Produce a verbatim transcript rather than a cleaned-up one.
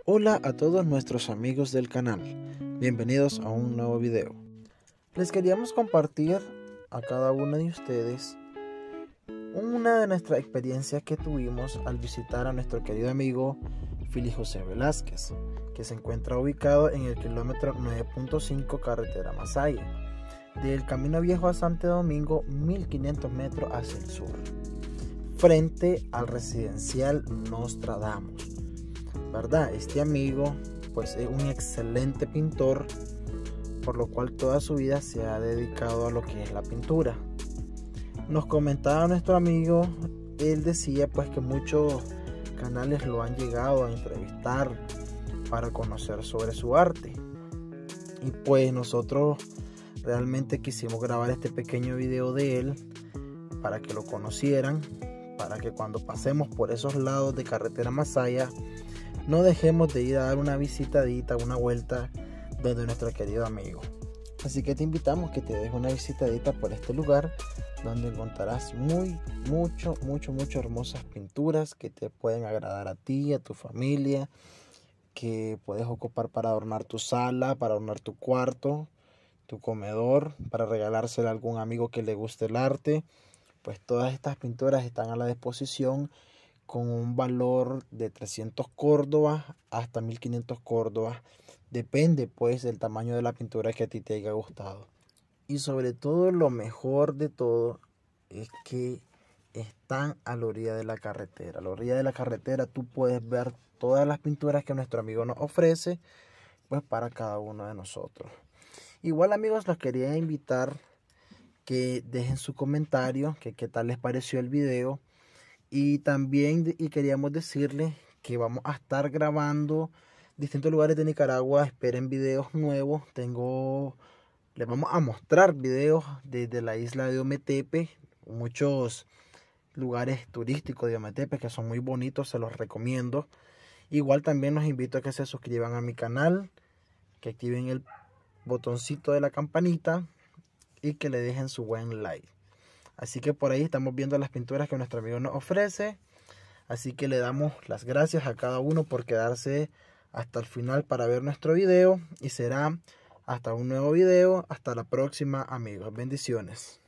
Hola a todos nuestros amigos del canal, bienvenidos a un nuevo video. Les queríamos compartir a cada uno de ustedes una de nuestras experiencias que tuvimos al visitar a nuestro querido amigo Fili José Velázquez, que se encuentra ubicado en el kilómetro nueve punto cinco carretera Masaya, del Camino Viejo a Santo Domingo, mil quinientos metros hacia el sur, frente al residencial Nostradamus. ¿Verdad? Este amigo pues es un excelente pintor, por lo cual toda su vida se ha dedicado a lo que es la pintura. Nos comentaba nuestro amigo, él decía pues que muchos canales lo han llegado a entrevistar para conocer sobre su arte, y pues nosotros realmente quisimos grabar este pequeño video de él para que lo conocieran, para que cuando pasemos por esos lados de carretera Masaya no dejemos de ir a dar una visitadita, una vuelta donde nuestro querido amigo. Así que te invitamos que te dejes una visitadita por este lugar, donde encontrarás muy, mucho, mucho, mucho hermosas pinturas que te pueden agradar a ti, a tu familia, que puedes ocupar para adornar tu sala, para adornar tu cuarto, tu comedor, para regalársela a algún amigo que le guste el arte. Pues todas estas pinturas están a la disposición con un valor de trescientos córdobas hasta mil quinientos córdobas. Depende pues del tamaño de la pintura que a ti te haya gustado. Y sobre todo, lo mejor de todo es que están a la orilla de la carretera. A la orilla de la carretera tú puedes ver todas las pinturas que nuestro amigo nos ofrece, pues para cada uno de nosotros. Igual, amigos, los quería invitar que dejen su comentario, que qué tal les pareció el video. Y también y queríamos decirles que vamos a estar grabando distintos lugares de Nicaragua. Esperen videos nuevos. Tengo, les vamos a mostrar videos desde la isla de Ometepe, muchos lugares turísticos de Ometepe que son muy bonitos, se los recomiendo. Igual también los invito a que se suscriban a mi canal, que activen el botoncito de la campanita y que le dejen su buen like. Así que por ahí estamos viendo las pinturas que nuestro amigo nos ofrece. Así que le damos las gracias a cada uno por quedarse hasta el final para ver nuestro video. Y será hasta un nuevo video. Hasta la próxima, amigos. Bendiciones.